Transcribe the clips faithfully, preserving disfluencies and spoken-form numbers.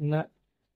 न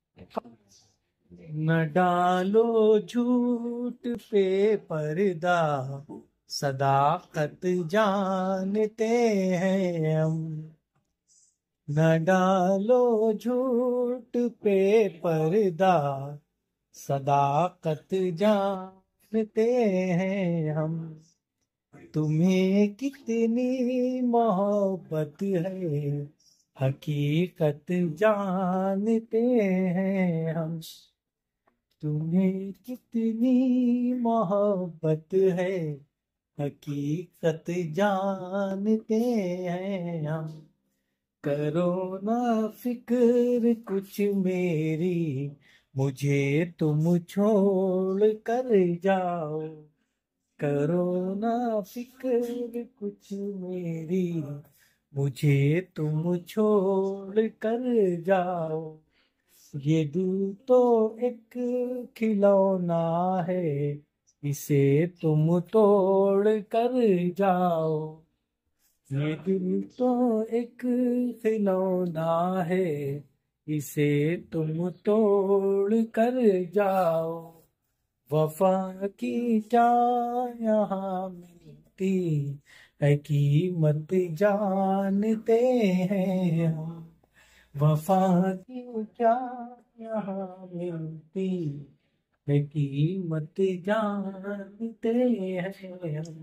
न डालो झूठ पे पर्दा, सदाकत जानते हैं हम। न डालो झूठ पे पर्दा, सदाकत जानते हैं हम। तुम्हें कितनी मोहब्बत है, हकीकत जानते हैं हम। तुम्हें कितनी मोहब्बत है, हकीकत जानते हैं हम। करो ना फिक्र कुछ मेरी, मुझे तुम छोड़ कर जाओ। करो ना फिक्र कुछ मेरी, मुझे तुम छोड़ कर जाओ। ये दिल तो एक खिलौना है, इसे तुम तोड़ कर जाओ। ये दिल तो एक खिलौना है, इसे तुम तोड़ कर जाओ। वफा की क्या यहाँ मिलती है, कीमत जानते हैं हम। वफा की क्या यहाँ मिलती है, कीमत जानते हैं हम।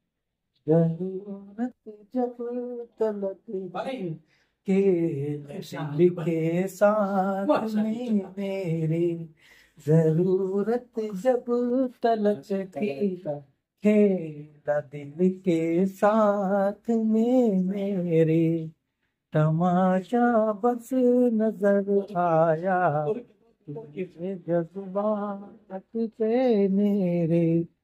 जरूरत जब तलक के लिखे साथ में मेरे, जरूरत जब तलक की खेला दिल के साथ में मेरे। तमाशा बस नजर आया तुझे जज्बात से मेरे।